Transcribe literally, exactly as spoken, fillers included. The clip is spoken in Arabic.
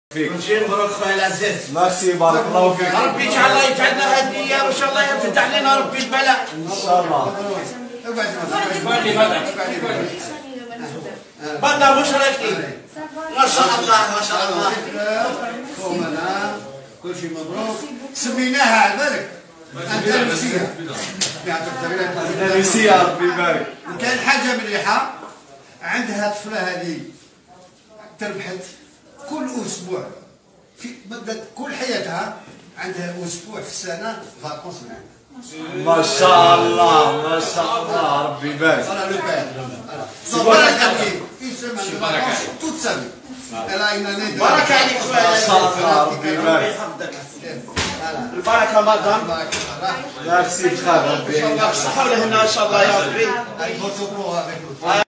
فيك. كل شيء مبروك خويا العزيز. ميرسي بارك الله فيك. ربي يجعل الله يجعلنا هديه وان شاء الله يفتح علينا ربي البلاء. ان شاء الله. بدر مشركي. ما شاء الله ما شاء الله. خومنا كل شيء مبروك. سميناها على بالك اندلسيه. اندلسيه ربي يبارك. وكان حاجه مليحه عندها الطفله هذه تربحت كل اسبوع في بدات كل حياتها عندها اسبوع في السنه فاكونس معنا. ما شاء الله ما شاء الله ربي يبارك. فوالا لو بير فوالا في سيمانه فاكونس توت سامي. بارك عليك خويا. ما شاء الله ربي يبارك. البركه مدام. ميرسي بخير ربي. الصحه والهنا ان شاء الله يا ربي.